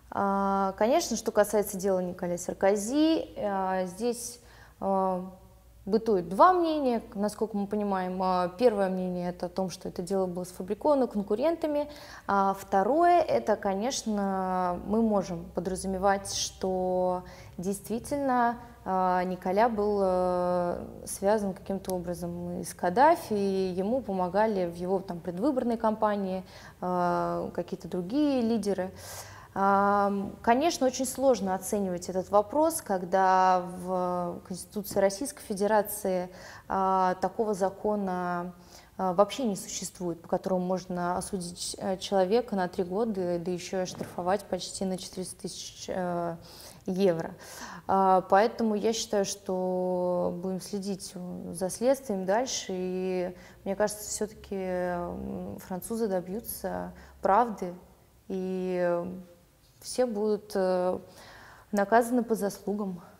Конечно, что касается дела Николя Саркози, здесь бытует два мнения, насколько мы понимаем. Первое мнение – это о том, что это дело было сфабриковано конкурентами. Второе – это, конечно, мы можем подразумевать, что действительно Николя был связан каким-то образом и с Каддафи, и ему помогали в его там предвыборной кампании какие-то другие лидеры. Конечно, очень сложно оценивать этот вопрос, когда в Конституции Российской Федерации такого закона вообще не существует, по которому можно осудить человека на 3 года, да еще и оштрафовать почти на 400 тысяч евро. Поэтому я считаю, что будем следить за следствием дальше, и мне кажется, все-таки французы добьются правды, и все будут наказаны по заслугам.